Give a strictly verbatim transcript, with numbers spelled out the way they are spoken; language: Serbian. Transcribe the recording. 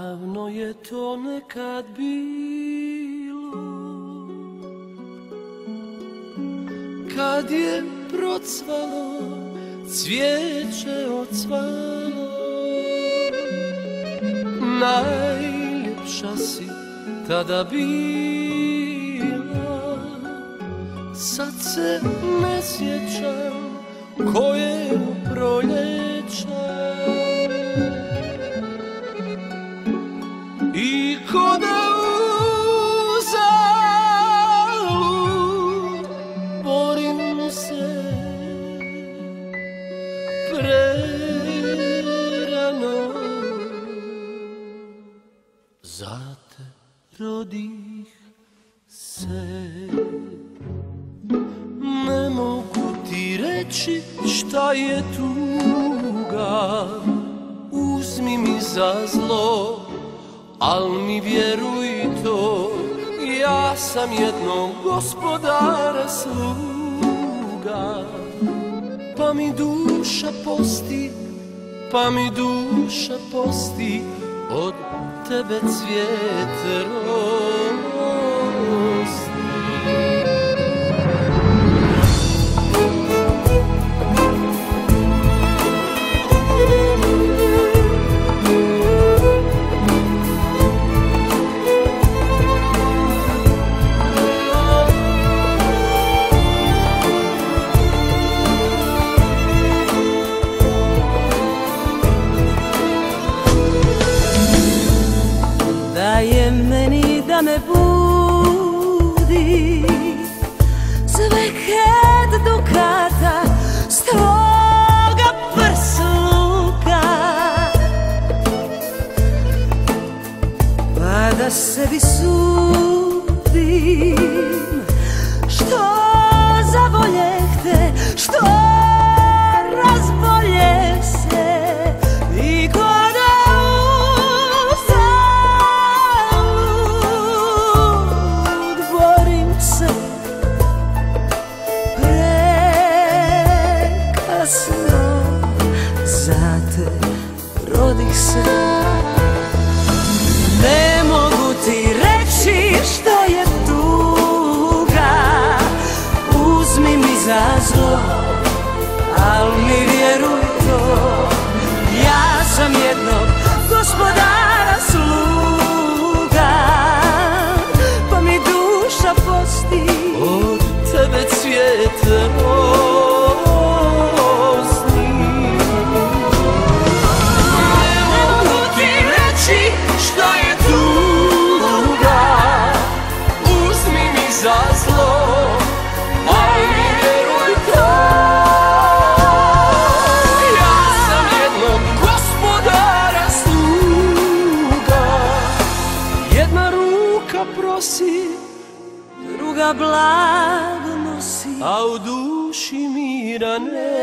Davno je to nekad bilo, kad je procvalo, cvijeće ocvalo. Najljepša si tada bila, sad se ne sjećam koje proljeća. I ko da uzalud borim se prerano, za te rodih se. Ne mogu ti reći šta je tuga, uzmi mi za zlo, al mi vjeruj to, ja sam jednog gospodara sluga. Pa mi duša posti, pa mi duša posti, od tebe cvijet rosti. Da je meni da me budi sve kad dukata stroga prsluka, pa da sebi sudim što zavoljehte, što razboljeh se. I ko za te rodih se. Ne mogu ti reći što je tuga, uzmi mi za zlo, al mi vjeruj to, ja sam jednog gospodara sluga. Pa mi duša posti, od tebe cvijet rosti. Za zlo, al mi vjeruj to, ja sam jednog gospodara sluga. Jedna ruka prosi, druga blago nosi, a u duši mira ne.